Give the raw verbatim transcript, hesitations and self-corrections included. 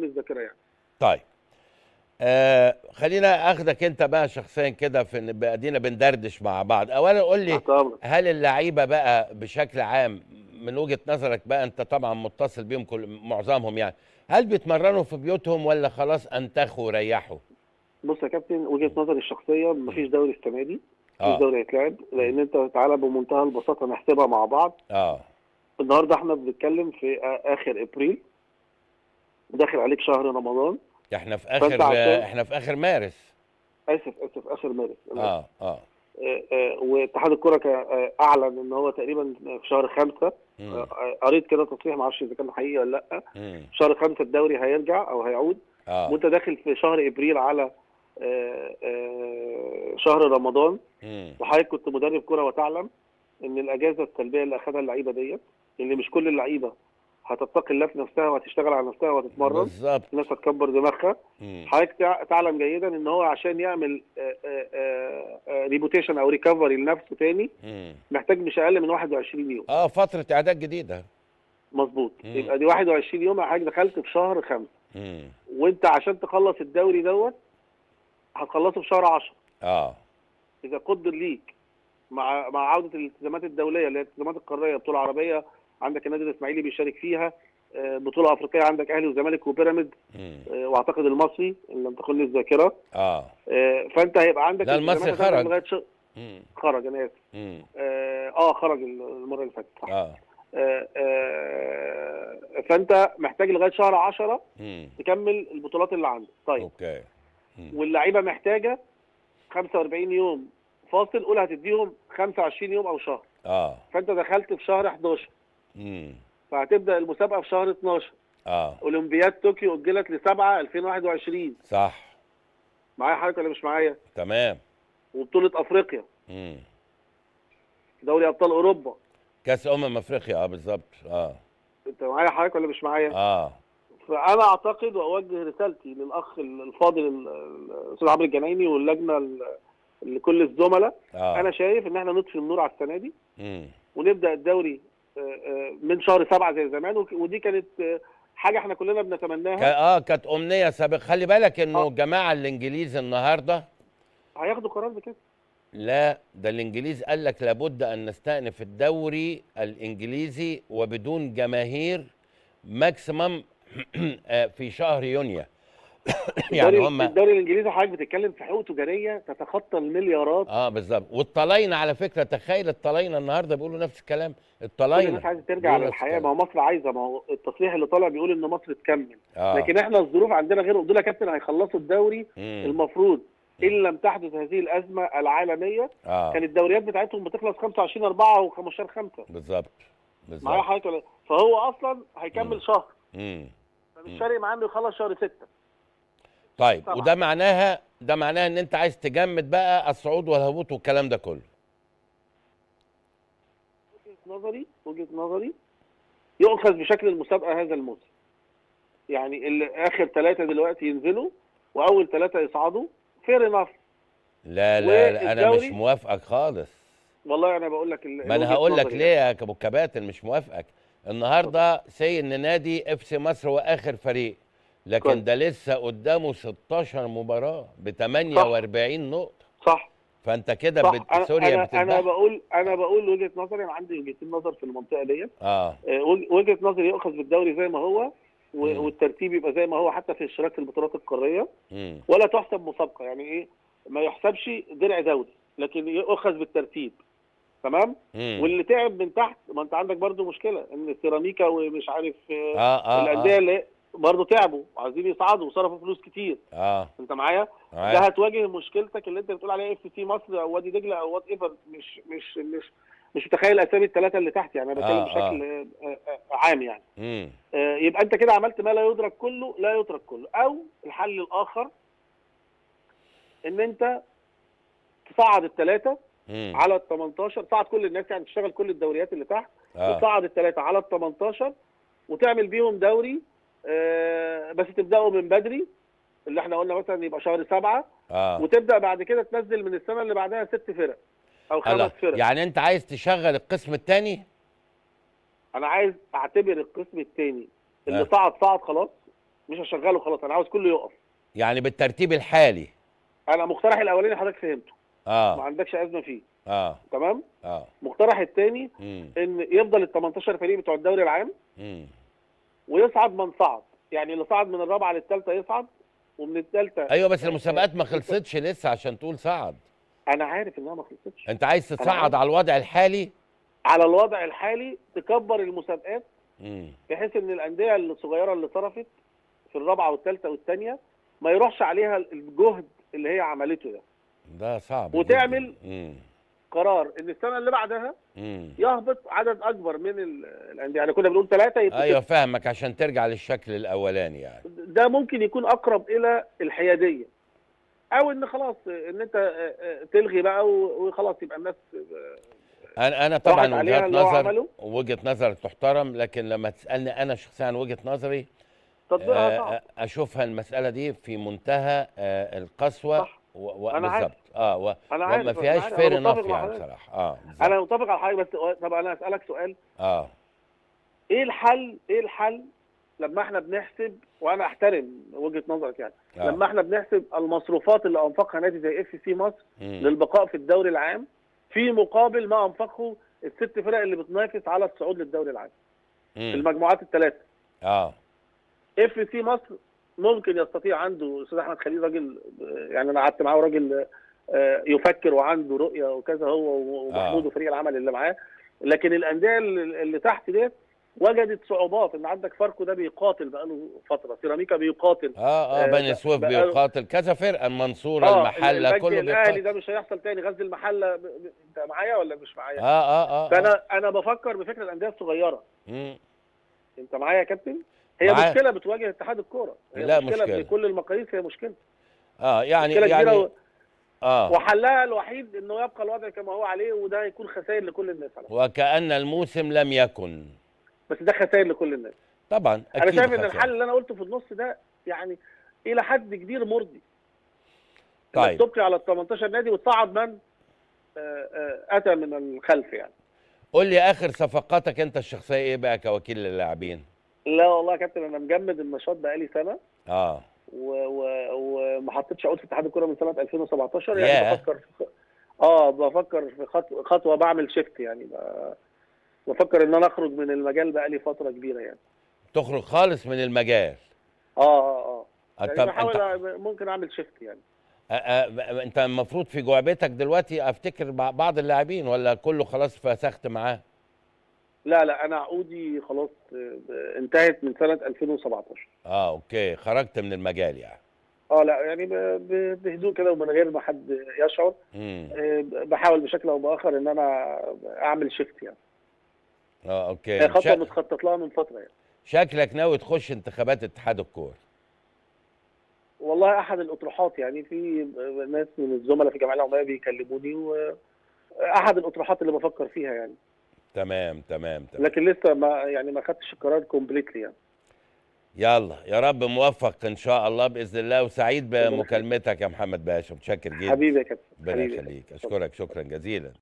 الذاكره يعني. طيب آه خلينا اخدك انت بقى شخصيا كده في ان ادينا بندردش مع بعض. اولا قول لي، هل اللعيبه بقى بشكل عام من وجهه نظرك بقى، انت طبعا متصل بيهم كل معظمهم يعني، هل بيتمرنوا في بيوتهم ولا خلاص انتخوا وريحوا؟ بص يا كابتن، وجهه نظري الشخصيه مفيش دوري السنه دي، مفيش اه دوري هيتلعب، لان انت تعالى بمنتهى البساطه نحسبها مع بعض. اه النهارده احنا بنتكلم في اخر ابريل، داخل عليك شهر رمضان، احنا في اخر عشان... احنا في اخر مارس، اسف اسف اخر مارس. اه اه واتحاد الكره اعلن ان هو تقريبا في شهر خمسة، قريت كده تصريح ما اعرفش اذا كان حقيقي ولا لا، في شهر خمسة الدوري هيرجع او هيعود. اه وانت داخل في شهر ابريل على آآ آآ شهر رمضان، وحضرتك كنت مدرب كره وتعلم ان الاجازه السلبيه اللي اخذها اللعيبه ديت، اللي مش كل اللعيبه هتتقي الله في نفسها وهتشتغل على نفسها وهتتمرن، بالظبط، الناس هتكبر دماغها. حضرتك تعلم جيدا ان هو عشان يعمل ريبوتيشن او ريكفري لنفسه تاني مم. محتاج مش اقل من واحد وعشرين يوم. اه فتره اعداد جديده. مظبوط. يبقى دي واحد وعشرين يوم، حضرتك دخلت في شهر خمسة، وانت عشان تخلص الدوري دوت هتخلصه في شهر عشرة. اه اذا قدر ليك مع مع عوده الالتزامات الدوليه اللي هي الالتزامات القاريه، بطوله عربيه عندك النادي الاسماعيلي بيشارك فيها، بطوله افريقيه عندك اهلي وزمالك وبيراميدز، واعتقد المصري ان لم تخن الذاكره. اه فانت هيبقى عندك لا المصري خرج لغايه ش... خرج انا اسف اه خرج المره اللي فاتت صح. اه آه آه فانت محتاج لغايه شهر عشرة مم. تكمل البطولات اللي عندك. طيب اوكي. مم. واللعيبه محتاجه خمسة وأربعين يوم فاصل، قول هتديهم خمسة وعشرين يوم او شهر. اه فانت دخلت في شهر حداشر، امم فهتبدا المسابقه في شهر اتناشر. اه اولمبياد طوكيو اجلت ل سبعة ألفين وواحد وعشرين. صح. معايا حضرتك ولا مش معايا؟ تمام. وبطوله افريقيا، امم دوري ابطال اوروبا، كاس امم افريقيا. اه بالظبط. اه انت معايا حضرتك ولا مش معايا؟ اه فانا اعتقد واوجه رسالتي للاخ الفاضل الاستاذ عمرو الجنايني واللجنه لكل الزملاء. آه. انا شايف ان احنا نطفي النور على السنه دي مم. ونبدا الدوري من شهر سبعة زي زمان، ودي كانت حاجه احنا كلنا بنتمناها. اه كانت امنيه سابقه. خلي بالك انه الجماعه آه. الانجليز النهارده هياخدوا قرار بكده. لا ده الانجليز قال لك لابد ان نستأنف الدوري الانجليزي وبدون جماهير ماكسيمم في شهر يونيو. يعني هم الدوري الانجليزي حضرتك بتتكلم في حقوق تجاريه تتخطى المليارات. اه بالظبط. والطلاينه على فكره، تخيل الطلاينه النهارده بيقولوا نفس الكلام. الطلاينه كل الناس عايزه ترجع للحياه، ما هو مصر عايزه، ما هو التصريح اللي طالع بيقول ان مصر تكمل. آه. لكن احنا الظروف عندنا غير. دول يا كابتن هيخلصوا الدوري مم. المفروض ان لم تحدث هذه الازمه العالميه آه. كانت الدوريات بتاعتهم بتخلص خمسة وعشرين أربعة وخمستاشر خمسة. بالظبط بالظبط. معايا حضرتك؟ فهو اصلا هيكمل مم. شهر. امم فمش فارق معاه انه يخلص شهر ستة. طيب طبعا. وده معناها ده معناها ان انت عايز تجمد بقى الصعود والهبوط والكلام ده كله. وجهه نظري وجهه نظري يؤخذ بشكل المسابقه هذا الموسم. يعني اللي اخر ثلاثه دلوقتي ينزلوا واول ثلاثه يصعدوا، فير انف. لا لا, لا انا مش موافقك خالص. والله انا بقول لك ما انا هقول لك ليه يا ابو كباتن مش موافقك. النهارده سي ان نادي اف سي مصر هو اخر فريق، لكن كويس. ده لسه قدامه ستاشر مباراه ب تمنية وأربعين نقطه. صح. فانت كده بت... سوريا بتتبع. انا بقول انا بقول وجهه نظري، انا عندي وجهتين نظر في المنطقه ديت. اه وجهه نظري يؤخذ بالدوري زي ما هو، والترتيب يبقى زي ما هو حتى في اشتراك في البطولات القاريه، مم. ولا تحسب مسابقه. يعني ايه؟ ما يحسبش درع دوري، لكن يؤخذ بالترتيب. تمام. مم. واللي تعب من تحت، ما انت عندك برضو مشكله ان السيراميكا ومش عارف آه آه الانديه آه. اللي برضو تعبوا وعايزين يصعدوا وصرفوا فلوس كتير. اه انت معايا؟ ده هتواجه مشكلتك اللي انت بتقول عليها اف سي مصر او وادي دجله او وات ايفر. مش مش مش مش متخيل اسامي الثلاثه اللي تحت، يعني انا بتكلم آه بشكل آه. عام يعني. مم. آه يبقى انت كده عملت ما لا يدرك كله لا يترك كله. او الحل الاخر ان انت تصعد الثلاثه على ال تمنتاشر، تصعد كل الناس، يعني تشتغل كل الدوريات اللي تحت آه. وتصعد الثلاثه على ال تمنتاشر وتعمل بيهم دوري. آه بس تبداوا من بدري، اللي احنا قلنا مثلا يبقى شهر سبعة آه. وتبدا بعد كده تنزل من السنه اللي بعدها ست فرق او خمس فرق. يعني انت عايز تشغل القسم الثاني؟ انا عايز اعتبر القسم الثاني اللي آه. صعد صعد خلاص، مش هشغله خلاص، انا عاوز كله يقف. يعني بالترتيب الحالي. انا مقترح الاولاني حضرتك فهمته، اه ما عندكش ازمه فيه. اه تمام. اه مقترح الثاني ان يفضل ال تمنتاشر فريق بتوع الدوري العام، امم ويصعد من صعد، يعني اللي صعد من الرابعه للثالثه يصعد، ومن الثالثه. ايوه بس المسابقات ما خلصتش لسه عشان تقول صعد. انا عارف انها ما خلصتش. انت عايز تصعد على الوضع الحالي؟ على الوضع الحالي تكبر المسابقات، امم بحيث ان الانديه الصغيره اللي صرفت في الرابعه والثالثه والثانيه ما يروحش عليها الجهد اللي هي عملته ده. ده صعب. وتعمل امم قرار ان السنه اللي بعدها امم يهبط عدد اكبر من الانديه، يعني كنا بنقول ثلاثه يبقى ايوه فاهمك، عشان ترجع للشكل الاولاني يعني. ده ممكن يكون اقرب الى الحياديه، او ان خلاص ان انت تلغي بقى وخلاص يبقى الناس. انا انا طبعا وجهه نظر، وجهه نظر تحترم، لكن لما تسالني انا شخصيا عن وجهه نظري تطبيقها صعب. اشوفها المساله دي في منتهى القسوه. صح. و... انا بالظبط. اه و... أنا عارف. وما فيهاش فير انف يعني بصراحه. اه بالزبط. انا متفق على حاجه، بس طب انا اسالك سؤال. اه ايه الحل؟ ايه الحل لما احنا بنحسب، وانا احترم وجهه نظرك يعني، آه. لما احنا بنحسب المصروفات اللي انفقها نادي زي اف سي مصر مم. للبقاء في الدوري العام، في مقابل ما انفقه الست فرق اللي بتنافس على الصعود للدوري العام مم. في المجموعات الثلاثه. اه اف سي مصر ممكن يستطيع، عنده استاذ احمد خليل راجل، يعني انا قعدت معاه راجل يفكر وعنده رؤيه وكذا، هو ومحمود آه. وفريق العمل اللي معاه. لكن الانديه اللي تحت ديت وجدت صعوبات، ان عندك فاركو ده بيقاتل بقاله فتره، سيراميكا بيقاتل، اه اه بني سويف بيقاتل، كذا فرقه، المنصوره آه المحله كله بيقاتل. الاهلي ده مش هيحصل تاني، غزل المحله. ب... ب... انت معايا ولا مش معايا؟ اه اه اه فانا آه. انا بفكر بفكره الانديه الصغيره. امم انت معايا يا كابتن؟ هي معايا. مشكله بتواجه اتحاد الكوره، لا مشكله, مشكله بكل المقاييس، هي مشكله. اه يعني مشكلة يعني و... اه وحلها الوحيد انه يبقى الوضع كما هو عليه، وده هيكون خسائر لكل الناس على فكرة. وكأن الموسم لم يكن، بس ده خسائر لكل الناس طبعا. اكيد انا شايف خسائر. ان الحل اللي انا قلته في النص ده يعني الى حد كبير مرضي. طيب تبقي على ال تمنتاشر نادي وتصعد من اتى من الخلف يعني. قول لي اخر صفقاتك انت الشخصيه ايه بقى كوكيل للاعبين؟ لا والله يا كابتن، انا مجمد النشاط بقالي سنه اه وما حطيتش عقود في اتحاد الكوره من سنه ألفين وسبعتاشر. يعني yeah. بفكر في اه بفكر في خطوه خطوه بعمل شيفت يعني، بفكر ان انا اخرج من المجال بقالي فتره كبيره يعني. تخرج خالص من المجال؟ اه اه اه يعني بحاول انت... ممكن اعمل شيفت يعني. آه آه انت المفروض في جعبتك دلوقتي افتكر بعض اللاعبين، ولا كله خلاص فسخت معاه؟ لا لا انا عقودي خلاص انتهت من سنه ألفين وسبعتاشر. اه اوكي، خرجت من المجال يعني. اه لا يعني بهدوء كده ومن غير ما حد يشعر. مم. بحاول بشكل او باخر ان انا اعمل شيفت يعني. اه اوكي. هي خطوه شا... متخطط لها من فتره يعني. شكلك ناوي تخش انتخابات اتحاد الكوره؟ والله احد الاطروحات يعني، في ناس من الزملاء في الجمعيه العموميه بيكلموني، واحد الاطروحات اللي بفكر فيها يعني. تمام تمام تمام. لكن لسه ما يعني ما خدتش القرار كومبليتلي يعني. يلا يا رب موفق ان شاء الله باذن الله، وسعيد بمكالمتك يا محمد باشا، متشكر جدا حبيبي يا كابتن. ربنا يخليك، اشكرك شكرا جزيلا.